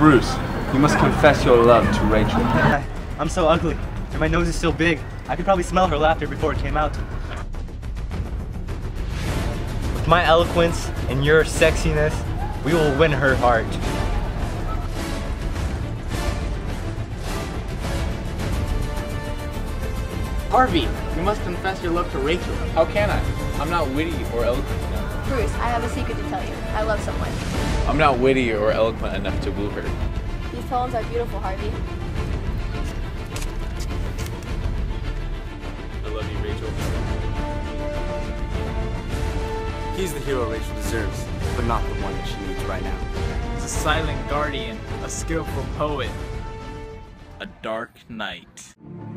Bruce, you must confess your love to Rachel. I'm so ugly, and my nose is so big. I could probably smell her laughter before it came out. With my eloquence and your sexiness, we will win her heart. Harvey, you must confess your love to Rachel. How can I? I'm not witty or eloquent enough. Bruce, I have a secret to tell you. I love someone. I'm not witty or eloquent enough to woo her. These poems are beautiful, Harvey. I love you, Rachel. He's the hero Rachel deserves, but not the one that she needs right now. He's a silent guardian, a skillful poet, a dark knight.